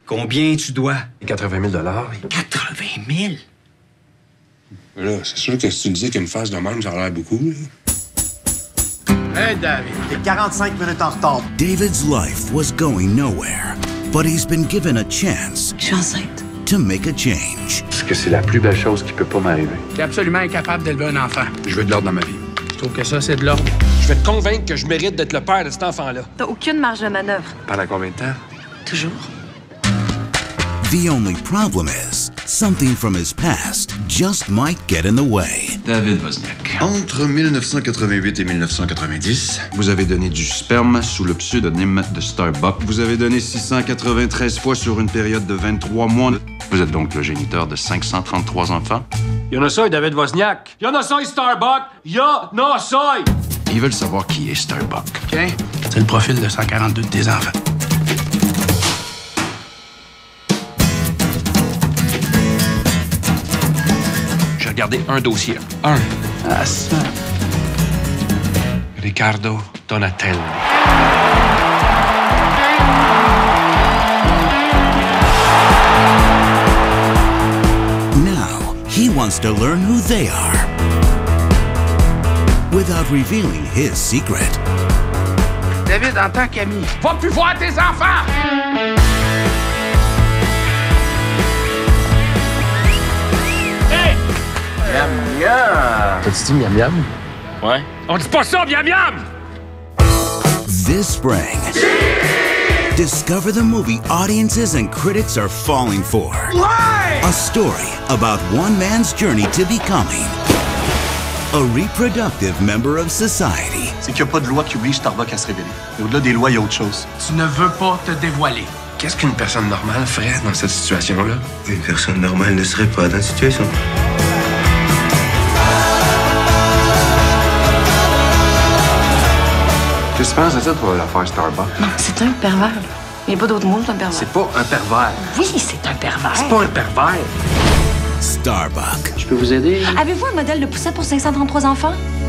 Combien tu dois? 80 000 80 000? Là, c'est sûr que si tu me dis qu'une phase de même, ça a l'air beaucoup. Hey, David, t'es 45 minutes en retard. David's life was going nowhere, but he's been given a chance. Je suis enceinte. To make a change. Parce que c'est la plus belle chose qui peut pas m'arriver. T'es absolument incapable d'élever un enfant. Je veux de l'ordre dans ma vie. Je trouve que ça, c'est de l'ordre. Je vais te convaincre que je mérite d'être le père de cet enfant-là. T'as aucune marge de manœuvre. Pendant combien de temps? Toujours. The only problem is, something from his past just might get in the way. David Wozniak. Entre 1988 et 1990, Vous avez donné du sperme sous le pseudonyme de Starbuck. Vous avez donné 693 fois sur une période de 23 mois. Vous êtes donc le géniteur de 533 enfants. Y'en a ça, David Wozniak. Y'en a ça, Starbuck. Y'en a ça. Ils veulent savoir qui est Starbuck. Tiens, c'est le profil de 142 de tes enfants. J'ai regardé un dossier. Un. Ah, ça. Riccardo Donatelli. Now, he wants to learn who they are without revealing his secret. David, en tant qu'ami, va plus voir tes enfants! Hey! T'as-tu dit miam miam? Ouais. On dit pas ça, miam miam! This spring, discover the movie audiences and critics are falling for. A story about one man's journey to becoming a reproductive member of society. C'est qu'il n'y a pas de loi qui oblige Starbucks à se révéler. Mais au-delà des lois, il y a autre chose. Tu ne veux pas te dévoiler. Qu'est-ce qu'une personne normale ferait dans cette situation-là? une personne normale ne serait pas dans cette situation. Qu'est-ce que tu penses de ça pour l'affaire Starbuck? Non, c'est un pervers. Il n'y a pas d'autre mot, c'est un pervers. C'est pas un pervers. Oui, c'est un pervers. C'est pas un pervers. Starbuck. Je peux vous aider? Avez-vous un modèle de poussette pour 533 enfants?